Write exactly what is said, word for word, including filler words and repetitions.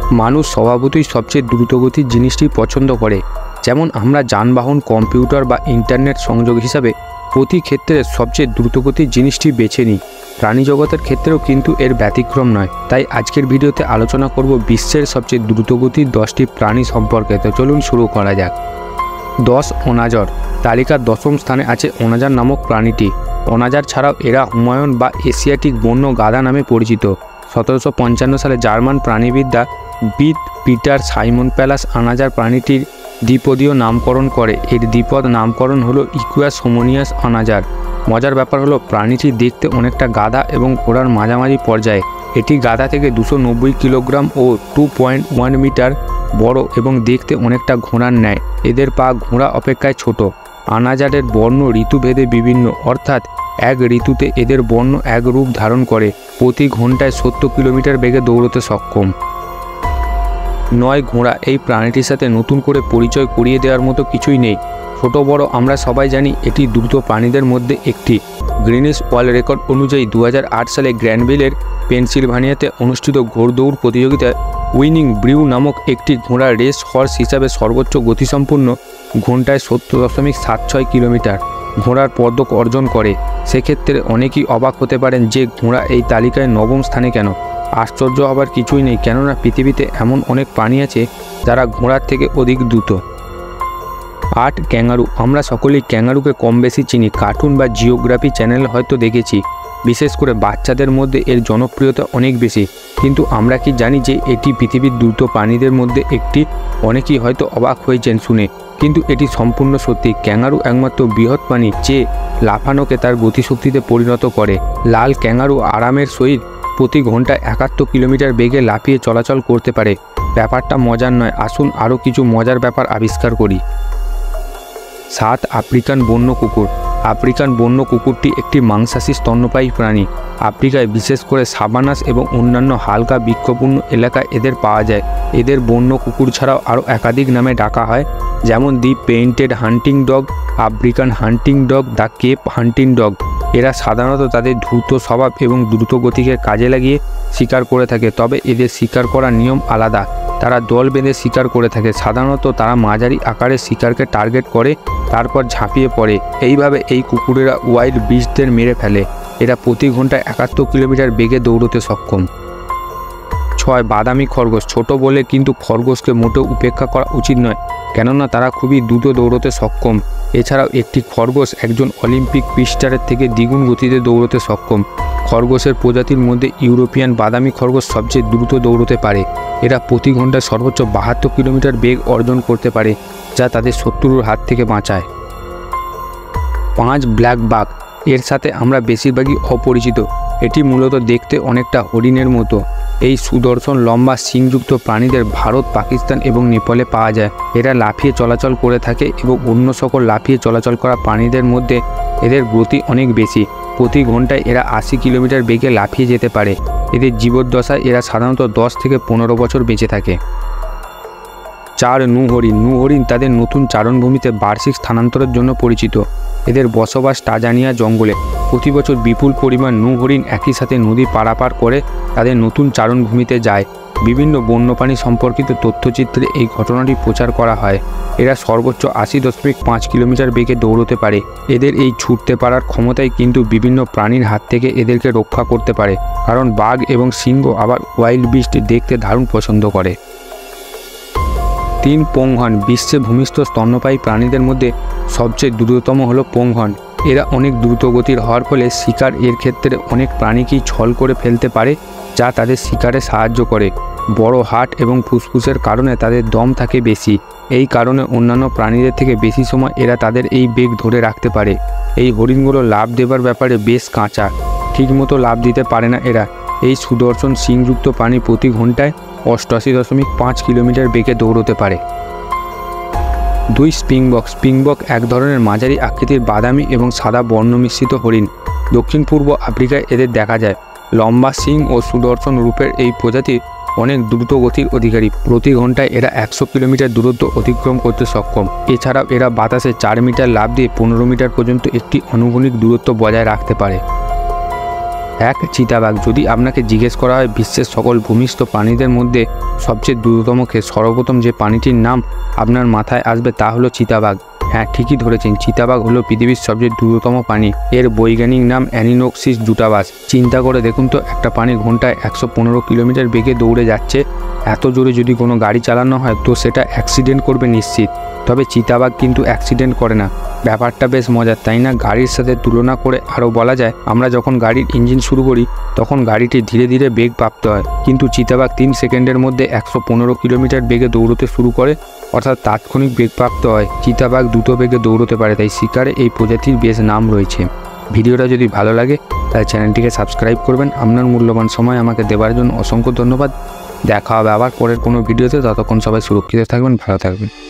মানুষ স্বভাবতই সবচেয়ে দ্রুতগতির জিনিসটি পছন্দ করে। যেমন আমরা যানবাহন, কম্পিউটার বা ইন্টারনেট সংযোগ হিসাবে প্রতি ক্ষেত্রে সবচেয়ে দ্রুতগতির জিনিসটি বেছে নিই। প্রাণী জগতের ক্ষেত্রেও কিন্তু এর ব্যতিক্রম নয়। তাই আজকের ভিডিওতে আলোচনা করব বিশ্বের সবচেয়ে দ্রুতগতির দশটি প্রাণী সম্পর্কে। তো চলুন শুরু করা যাক। দশ ওনাজর। তালিকার দশম স্থানে আছে ওনাজার নামক প্রাণীটি। ওনাজার ছাড়াও এরা হুমায়ুন বা এশিয়াটিক বন্য গাধা নামে পরিচিত। সতেরোশো পঞ্চান্ন সালে জার্মান প্রাণীবিদ্যা বিদ পিটার সাইমন প্যালাস আনাজার প্রাণীটির দ্বিপদীয় নামকরণ করে। এর দ্বিপদ নামকরণ হলো ইকুয়াস হোমোনিয়াস আনাজার। মজার ব্যাপার হলো প্রাণীটি দেখতে অনেকটা গাধা এবং ঘোড়ার মাঝামাঝি পর্যায়ে। এটি গাধা থেকে দুশো নব্বই কিলোগ্রাম ও টু পয়েন্ট ওয়ান মিটার বড় এবং দেখতে অনেকটা ঘোড়ার ন্যায়। এদের পা ঘোড়া অপেক্ষায় ছোট। আনাজারের বর্ণ ঋতুভেদে বিভিন্ন, অর্থাৎ এক ঋতুতে এদের বর্ণ এক রূপ ধারণ করে। প্রতি ঘন্টায় সত্তর কিলোমিটার বেগে দৌড়তে সক্ষম। নয় ঘোড়া। এই প্রাণীটির সাথে নতুন করে পরিচয় করিয়ে দেওয়ার মতো কিছুই নেই। ছোট বড় আমরা সবাই জানি এটি দ্রুত প্রাণীদের মধ্যে একটি। গ্রিনিস ওয়ার্ল্ড রেকর্ড অনুযায়ী দু হাজার আট সালে গ্র্যান্ডভিলের পেনসিলভানিয়াতে অনুষ্ঠিত ঘোড়দৌড় প্রতিযোগিতায় উইনিং ব্রিউ নামক একটি ঘোড়া রেস হর্স হিসাবে সর্বোচ্চ গতিসম্পন্ন ঘন্টায় সত্তর দশমিক সাত ছয় কিলোমিটার ঘোড়ার পদক অর্জন করে। সেক্ষেত্রে অনেকেই অবাক হতে পারেন যে ঘোড়া এই তালিকায় নবম স্থানে কেন। আশ্চর্য হবার কিছুই নেই, কেননা পৃথিবীতে এমন অনেক প্রাণী আছে যারা ঘোড়ার থেকে অধিক দ্রুত। আট ক্যাঙ্গারু। আমরা সকলেই ক্যাঙ্গারুকে কম বেশি চিনি। কার্টুন বা জিওগ্রাফি চ্যানেল হয়তো দেখেছি। বিশেষ করে বাচ্চাদের মধ্যে এর জনপ্রিয়তা অনেক বেশি। কিন্তু আমরা কি জানি যে এটি পৃথিবীর দ্রুত প্রাণীদের মধ্যে একটি? অনেকেই হয়তো অবাক হয়েছেন শুনে, কিন্তু এটি সম্পূর্ণ সত্যি। ক্যাঙ্গারু একমাত্র বৃহৎ প্রাণী যে লাফানোকে তার গতিশক্তিতে পরিণত করে। লাল ক্যাঙ্গারু আরামের সহিত প্রতি ঘন্টায় একাত্তর কিলোমিটার বেগে লাফিয়ে চলাচল করতে পারে। ব্যাপারটা মজার নয়, আসুন আরও কিছু মজার ব্যাপার আবিষ্কার করি। সাত আফ্রিকান বন্য কুকুর। আফ্রিকান বন্য কুকুরটি একটি মাংসাশী স্তন্যপায়ী প্রাণী। আফ্রিকায় বিশেষ করে সাভানাস এবং অন্যান্য হালকা বৃক্ষপূর্ণ এলাকায় এদের পাওয়া যায়। এদের বন্য কুকুর ছাড়াও আরও একাধিক নামে ডাকা হয়, যেমন the painted hunting dog, African hunting dog, the cape hunting dog. এরা সাধারণত তাদের দ্রুত স্বভাব এবং দ্রুত গতিকে কাজে লাগিয়ে শিকার করে থাকে, তবে এদের শিকার করার নিয়ম আলাদা। তারা দল বেঁধে শিকার করে থাকে। সাধারণত তারা মাঝারি আকারের শিকারকে টার্গেট করে, তারপর ঝাঁপিয়ে পড়ে। এইভাবে এই কুকুরেরা ওয়াইল্ড বিস্টদের মেরে ফেলে। এরা প্রতি ঘন্টায় একাত্তর কিলোমিটার বেগে দৌড়তে সক্ষম। ছয় বাদামি খরগোশ। ছোট বলে কিন্তু খরগোশকে মোটেও উপেক্ষা করা উচিত নয়, কেননা তারা খুবই দ্রুত দৌড়তে সক্ষম। এছাড়াও একটি খরগোশ একজন অলিম্পিক পিস্টারের থেকে দ্বিগুণ গতিতে দৌড়তে সক্ষম। খরগোশের প্রজাতির মধ্যে ইউরোপিয়ান বাদামি খরগোশ সবচেয়ে দ্রুত দৌড়তে পারে। এরা প্রতি ঘন্টায় সর্বোচ্চ বাহাত্তর কিলোমিটার বেগ অর্জন করতে পারে, যা তাদের শত্রুর হাত থেকে বাঁচায়। পাঁচ ব্ল্যাক বাঘ। এর সাথে আমরা বেশিরভাগই অপরিচিত। এটি মূলত দেখতে অনেকটা হরিণের মতো। এই সুদর্শন লম্বা শিংযুক্ত প্রাণীদের ভারত, পাকিস্তান এবং নেপালে পাওয়া যায়। এরা লাফিয়ে চলাচল করে থাকে এবং অন্য সকল লাফিয়ে চলাচল করা প্রাণীদের মধ্যে এদের গতি অনেক বেশি। প্রতি ঘন্টায় এরা আশি কিলোমিটার বেগে লাফিয়ে যেতে পারে। এদের জীবদ্দশায় এরা সাধারণত দশ থেকে পনেরো বছর বেঁচে থাকে। চার নূ হরিণ। নূ হরিণ তাদের নতুন চারণভূমিতে বার্ষিক স্থানান্তরের জন্য পরিচিত। এদের বসবাস টাজানিয়া জঙ্গলে। প্রতি বছর বিপুল পরিমাণ নূ হরিণ একই সাথে নদী পারাপার করে তাদের নতুন চারণভূমিতে যায়। বিভিন্ন বন্যপ্রাণী সম্পর্কিত তথ্যচিত্রে এই ঘটনাটি প্রচার করা হয়। এরা সর্বোচ্চ আশি দশমিক পাঁচ কিলোমিটার বেগে দৌড়তে পারে। এদের এই ছুটতে পারার ক্ষমতাই কিন্তু বিভিন্ন প্রাণীর হাত থেকে এদেরকে রক্ষা করতে পারে, কারণ বাঘ এবং সিংহ আবার ওয়াইল্ড বিস্ট দেখতে দারুণ পছন্দ করে। তিন পোংহর্ন। বিশ্বে ভূমিষ্ঠ স্তন্যপায়ী প্রাণীদের মধ্যে সবচেয়ে দ্রুততম হলো পোংহর্ন। এরা অনেক দ্রুত গতির হওয়ার ফলে শিকার এর ক্ষেত্রে অনেক প্রাণীকেই ছল করে ফেলতে পারে, যা তাদের শিকারে সাহায্য করে। বড় হাট এবং ফুসফুসের কারণে তাদের দম থাকে বেশি। এই কারণে অন্যান্য প্রাণীদের থেকে বেশি সময় এরা তাদের এই বেগ ধরে রাখতে পারে। এই হরিণগুলো লাফ দেবার ব্যাপারে বেশ কাঁচা, ঠিকমতো লাফ দিতে পারে না এরা। এই সুদর্শন শিংযুক্ত প্রাণী প্রতি ঘন্টায় অষ্টআশি দশমিক পাঁচ কিলোমিটার বেগে দৌড়তে পারে। দুই স্প্রিংবক। স্প্রিংবক এক ধরনের মাঝারি আকৃতির বাদামি এবং সাদা বর্ণমিশ্রিত হরিণ। দক্ষিণ পূর্ব আফ্রিকায় এদের দেখা যায়। লম্বা শিং ও সুদর্শন রূপের এই প্রজাতি অনেক দ্রুত গতির অধিকারী। প্রতি ঘন্টায় এরা একশো কিলোমিটার দূরত্ব অতিক্রম করতে সক্ষম। এছাড়াও এরা বাতাসে চার মিটার লাফ দিয়ে পনেরো মিটার পর্যন্ত একটি আনুভূমিক দূরত্ব বজায় রাখতে পারে। এক, চিতাবাঘ। যদি আপনাকে জিজ্ঞেস করা হয় বিশ্বের সকল ভূমিষ্ঠ প্রাণীদের মধ্যে সবচেয়ে দ্রুততম কে, সর্বপ্রথম যে প্রাণীটির নাম আপনার মাথায় আসবে তা হলো চিতাবাঘ। হ্যাঁ, ঠিকই ধরেছেন, চিতাবাঘ হলো পৃথিবীর সবচেয়ে দ্রুততম প্রাণী। এর বৈজ্ঞানিক নাম অ্যানিনোক্সিস জুটাবাস। চিন্তা করে দেখুন তো, একটা প্রাণী ঘন্টায় একশো পনেরো কিলোমিটার বেগে দৌড়ে যাচ্ছে। এত জোরে যদি কোনো গাড়ি চালানো হয় তো সেটা অ্যাক্সিডেন্ট করবে নিশ্চিত। তবে চিতাবাঘ কিন্তু অ্যাক্সিডেন্ট করে না। ব্যাপারটা বেশ মজার, তাই না? গাড়ির সাথে তুলনা করে আরও বলা যায়, আমরা যখন গাড়ির ইঞ্জিন শুরু করি তখন গাড়িটি ধীরে ধীরে বেগ প্রাপ্ত হয়, কিন্তু চিতাবাঘ তিন সেকেন্ডের মধ্যে একশো পনেরো কিলোমিটার বেগে দৌড়তে শুরু করে, অর্থাৎ তাৎক্ষণিক বেগ প্রাপ্ত হয়। চিতাবাঘ দ্রুত বেগে দৌড়তে পারে, তাই শিকারে এই প্রজাতির বেশ নাম রয়েছে। ভিডিওটা যদি ভালো লাগে তাহলে চ্যানেলটিকে সাবস্ক্রাইব করবেন। আপনার মূল্যবান সময় আমাকে দেওয়ার জন্য অসংখ্য ধন্যবাদ। দেখা হবে আবার পরের কোনো ভিডিওতে। ততক্ষণ সবাই সুরক্ষিত থাকবেন, ভালো থাকবেন।